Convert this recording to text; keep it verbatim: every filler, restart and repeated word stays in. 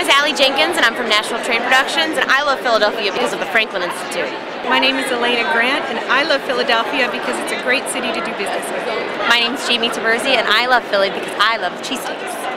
is Allie Jenkins, and I'm from National Trade Productions, and I love Philadelphia because of the Franklin Institute. My name is Elena Grant, and I love Philadelphia because it's a great city to do business with. My name is Jamie Taberzi, and I love Philly because I love cheesesteaks.